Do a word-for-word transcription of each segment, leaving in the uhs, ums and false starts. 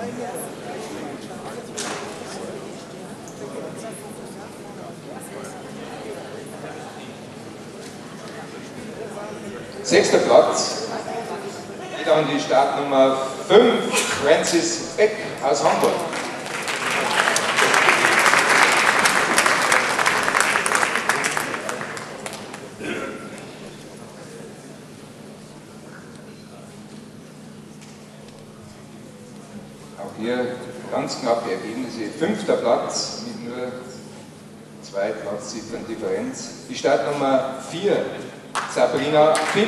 Sechster Platz geht an die Startnummer fünf, Francis Beck aus Hamburg. Auch hier ganz knappe Ergebnisse. Fünfter Platz mit nur zwei Platzziffern Differenz. Die Startnummer vier, Sabrina Fink.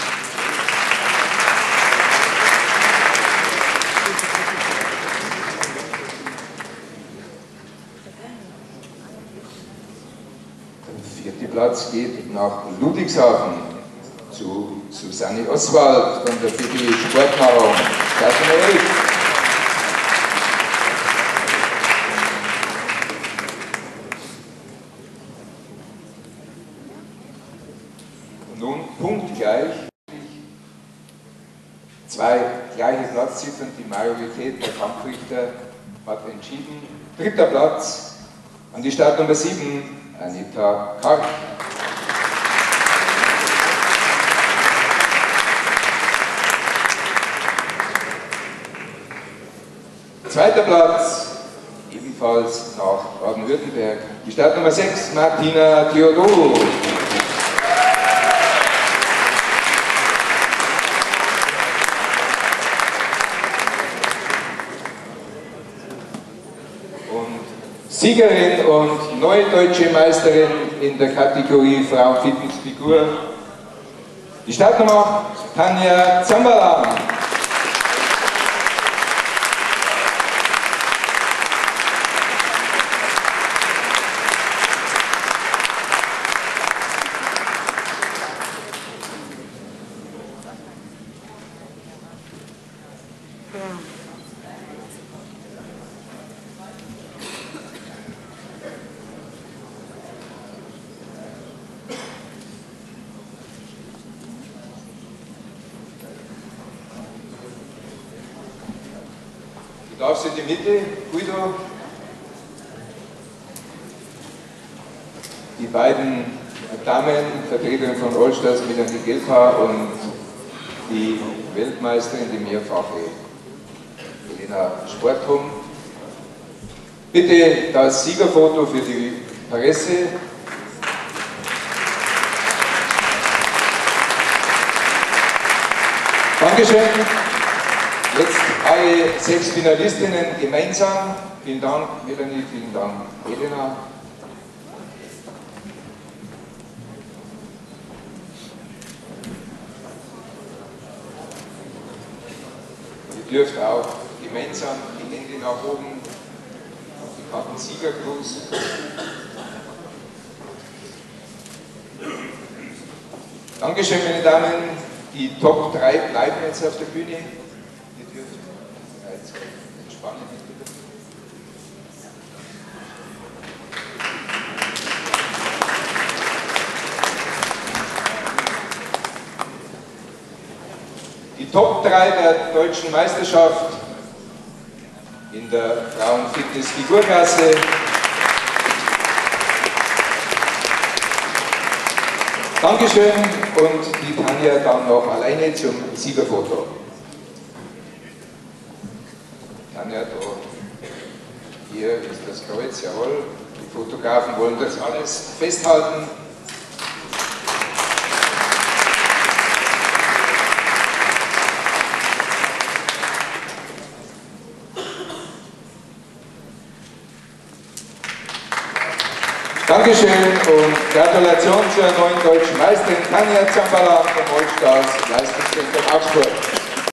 Der vierte Platz geht nach Ludwigshafen zu Susanne Oswald von der B G Sportnahrung. Startnummer elf. Nun punktgleich, zwei gleiche Platzziffern, die Majorität der Kampfrichter hat entschieden. Dritter Platz an die Startnummer sieben, Anita Karg. Zweiter Platz, ebenfalls nach Baden-Württemberg, die Startnummer sechs, Martina Theodoro. Siegerin und neue deutsche Meisterin in der Kategorie Frauenfitnessfigur. Die Startnummer Tanja Zambalan. Du darfst in die Mitte, Guido. Die beiden Damen, Vertreterin von Allstars, Melanie Gelbhaar und die Weltmeisterin, die mehrfache Elena Sporthum. Bitte das Siegerfoto für die Presse. Dankeschön. Jetzt alle sechs Finalistinnen gemeinsam. Vielen Dank, Melanie, vielen Dank, Elena. Ihr dürft auch gemeinsam die Hände nach oben auf die Kartensiegergruß. Dankeschön, meine Damen. Die Top drei bleiben jetzt auf der Bühne. Spannend. Die Top drei der deutschen Meisterschaft in der Frauenfitness-Figurklasse. Dankeschön und die Tanja dann noch alleine zum Siegerfoto. Tanja, da, hier ist das Kreuz, jawohl. Die Fotografen wollen das alles festhalten. Dankeschön und Gratulation zur neuen deutschen Meisterin Tanja Zambalan vom Allstars Leistungszentrum Augsburg.